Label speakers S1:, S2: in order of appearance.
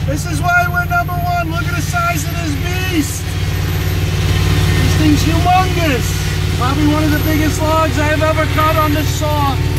S1: This is why we're #1. Look at the size of this beast. This thing's humongous. Probably one of the biggest logs I've ever cut on this saw.